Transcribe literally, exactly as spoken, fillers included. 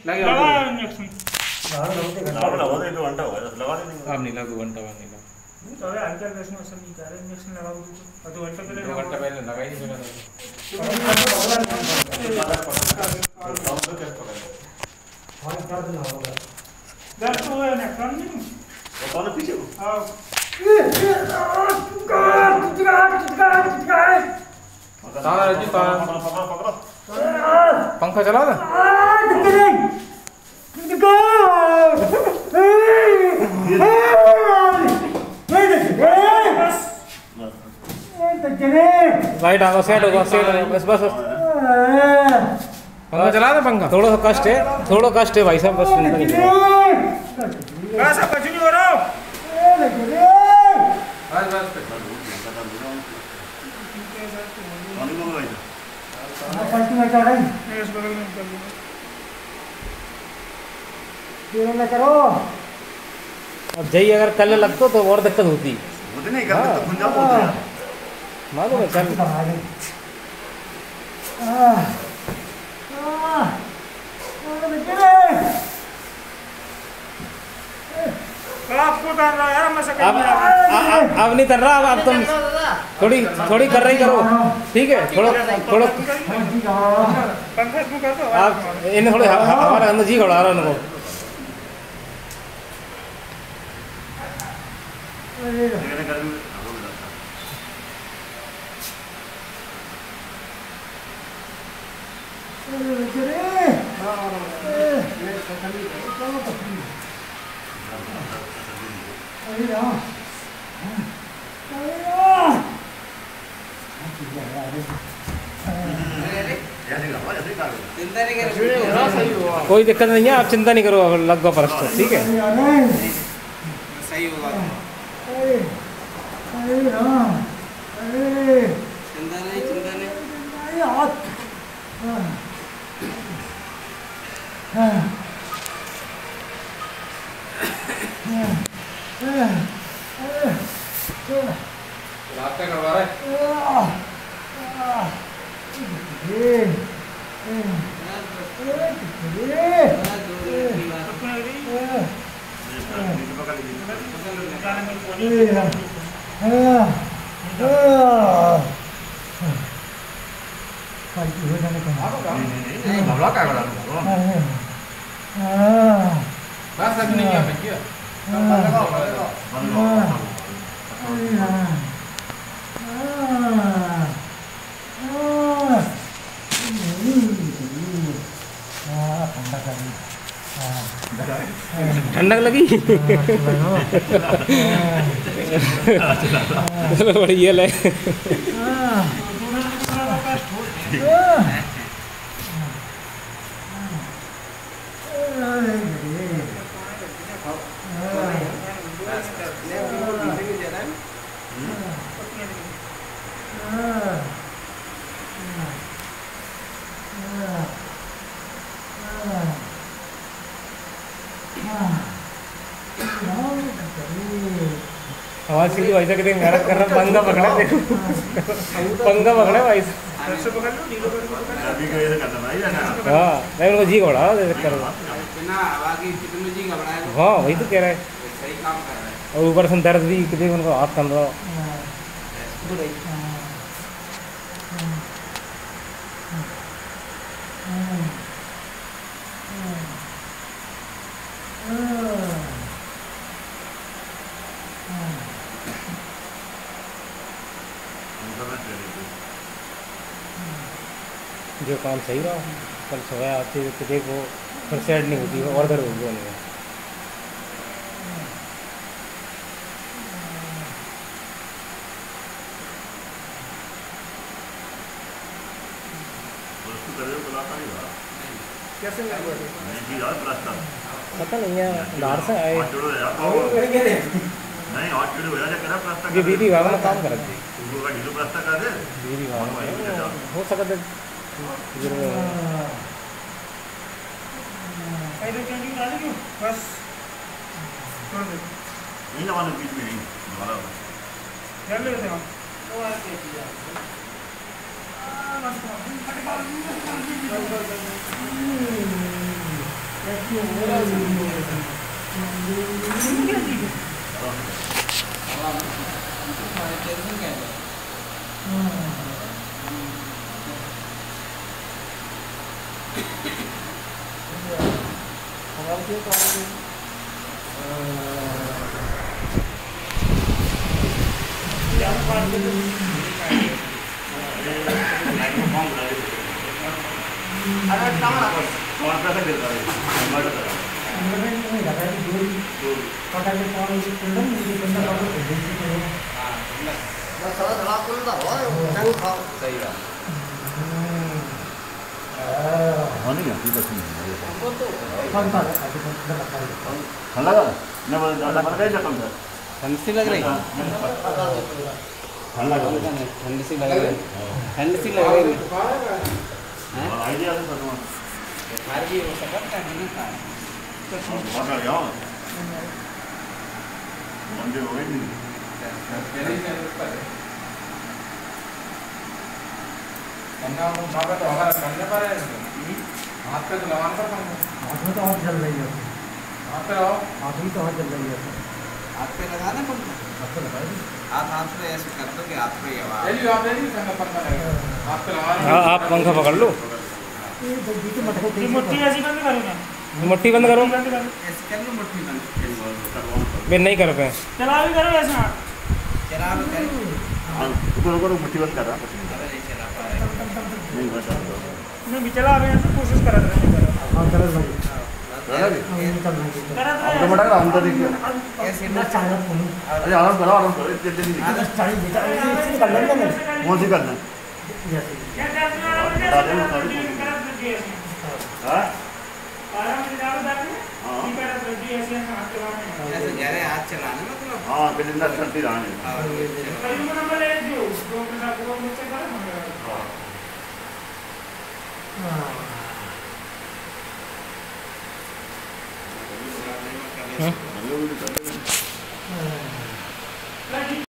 लगा इंजेक्शन अब नहीं लगा, दो घंटा बाद नहीं लगा। तो अरे हल्का वैसे मौसम नहीं कर रहा, इंजेक्शन लगाओ तो दो घंटे पहले दो घंटा पहले लगा ही नहीं मेरा। दर्द तो है ना, कम नहीं वो कौन पीछे को हां तारा जी तारा पकड़ो पकड़ो पंखा चला दे। लाइट आगे सेट होगा, सेट होगा, बस बस बस। पंखा चला दे पंखा। थोड़ा सा कष्ट है, थोड़ा कष्ट है भाई साहब, बस चिंता नहीं करो। बस अब कुछ नहीं हो रहा। बस बस पानी को भाई पलटी में चढ़ रही है, इस बगल में निकल गई। ये ना करो। अब जई अगर कल लगतो तो और दिक्कत होती। मुझे नहीं करते तो खुंजा बोलते यार मालूम है चल। आपको कर रहा है यार, मैं अब अब नहीं कर रहा, अब अब तुम थोड़ी थोड़ी कर रही करो, ठीक है? थोड़ा थोड़ा पंखा इसको कर दो आप इन्हें थोड़े हमारे अंदर जी खड़ा रहा उनको। मैंने कर कोई दिक्कत नहीं है, आप चिंता नहीं करो, लग गो परस्त, ठीक है? सही होगा। चिंता नहीं, चिंता नहीं। रास्ता करवा रहा है। बस अब नहीं है भैया। ठंडक लगी। चलो बढ़िया ले। आवाज की भाई साहब कितनी मेहनत कर रहा है, पंगा पकड़ा देखो, पंगा पकड़ा भाई साहब। ऐसे पकड़ लो, नीलो करके पकड़ लो। अभी कैसे करना भाई है ना हाँ नहीं उनको जी घोड़ा दे कर। बिना हवा की कितने जी घबराए वो। हाँ वही तो कह रहा है। सही काम कर रहा है। और ऊपर से दर्द भी कितने उनको हाथ कर रहा। जो काम सही रहा कल सोया आती तो देखो फिर सेट नहीं होती और दर्द होगी उन्हें। कैसे लगा नहीं जी यार प्लास्टर पता नहीं है बाहर से आए नहीं हाथ जुड़े हो जाए करा प्लास्टर ये बीबी विभाग में काम कर रहे वो का ढीलो प्लास्टर कर दे बीबी विभाग में हो सकता है। पहले चेंजिंग डाल दो बस छोड़ दो। नहीं ना वाले बीच में नहीं हमारा चल लेते हैं वो आ के दिया। सही बात ठंड लगा मैं बोला ज्यादा बन गई जख्म से ठंड सी लग रही ठंड लगा ठंड सी लग रही ठंड सी लग रही है आइडिया से पता बाहर भी हो सकता है ना बहुत आ गया मंडे हो गई नहीं पंखा को भागा तो हमारा करने पर है हाथ पे तो लगाना पर पंखा हाथ में तो हाथ जल रही है हाथ पे लगाओ हाथ में तो हाथ जल रही है हाथ पे लगाना पंखा हाथ पे लगाई हाथ हाथ पे ऐसे कर दो कि हाथ पे ही हवा ले लियो आप ले लियो पंखा पंखा लगेगा हाथ पे लगा हां आप पंखा पकड़ लो ये जल्दी से मत ये मुट्ठी ऐसी बंद करो ना मुट्ठी बंद करो बंद करो ऐसे कर लो मुट्ठी बंद मैं नहीं कर पे चला भी करो ऐसे हाथ चला लो कर ऊपर ऊपर मुट्ठी बंद कर रहा अरे नहीं चला पा रहे नहीं बता मैं भी चला भी ऐसे कोशिश कर रहा हूं हां कर भाई करा भी ये निकल रही है कर हम तो मटा हम तो देखिए कैसे ना चाहे तुम अरे आराम करो आराम करो इतने जल्दी नहीं आधा चाहे बेटा ऐसे निकल लेंगे ना कौन सी करना जैसे क्या करते हैं आप बता दे बता दे करत रखिए ऐसे हां आराम से डालो दादी हाँ। ठीक करत रखिए ऐसे हाथ चलाने ऐसे गहरे हाथ चलाने मतलब हां बिलिंदा करती रहने और ये चलो। कहीं को नंबर ले जो दो के साथ वो मुझसे करो हां हां हम लोग भी कर रहे हैं